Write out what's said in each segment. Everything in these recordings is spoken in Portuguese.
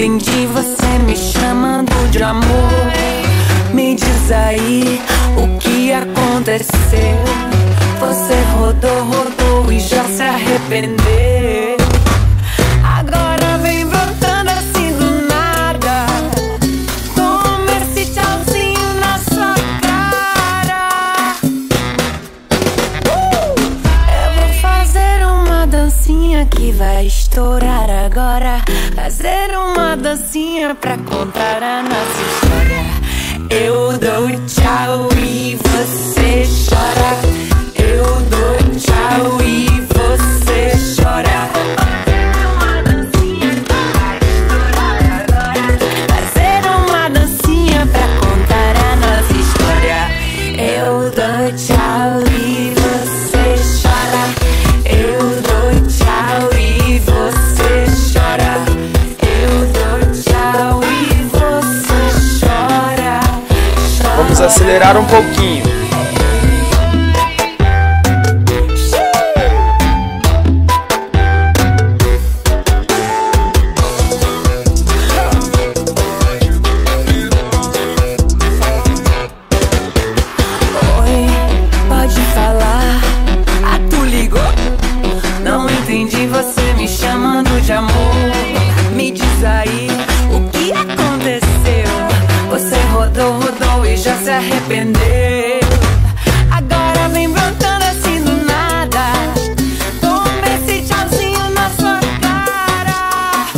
entendi você me chamando de amor. Me diz aí o que aconteceu. Você rodou, rodou e já se arrependeu. Agora vem brotando assim do nada. Toma esse tchauzinho na sua cara. Eu vou fazer uma dancinha que vai estourar agora. Fazer uma dancinha pra contar a nossa história. Eu dou tchau e você chora. Eu dou tchau e você chora. Fazer uma dancinha que vai estourar agora. Fazer uma dancinha pra contar a nossa história. Eu dou tchau e você chora. Eu dou tchau e você chora. Eu dou tchau e você chora. Vamos acelerar um pouquinho. Oi, pode falar. Ah, tu ligou? Não entendi você me chamando de amor. Me diz aí o que aconteceu. Você rodou, rodou e já se arrependeu. Agora vem brotando assim do nada. Toma esse tchauzinho na sua cara.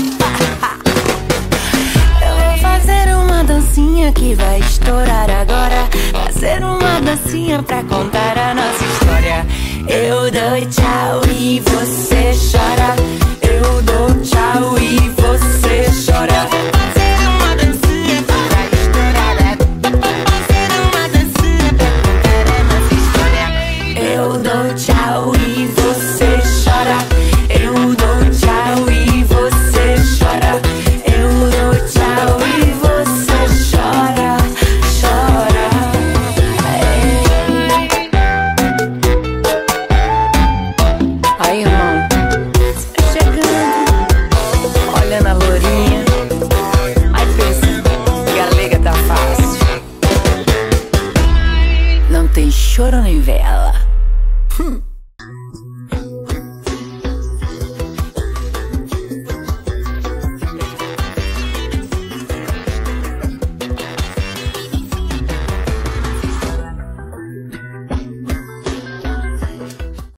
Eu vou fazer uma dancinha que vai estourar agora. Fazer uma dancinha pra contar a nossa história. Eu dou tchau e você chora. Eu dou tchau e você chora. Fazer uma dancinha que vai estourar. Fazer uma dancinha pra contar a nossa história. Eu dou tchau e você chora. Eu dou tchau e você chora. Eu dou tchau e você chora. Chora. Aí, irmão, chegando, olha na lourinha. Aí pensa, galega tá fácil. Não tem choro nem vela.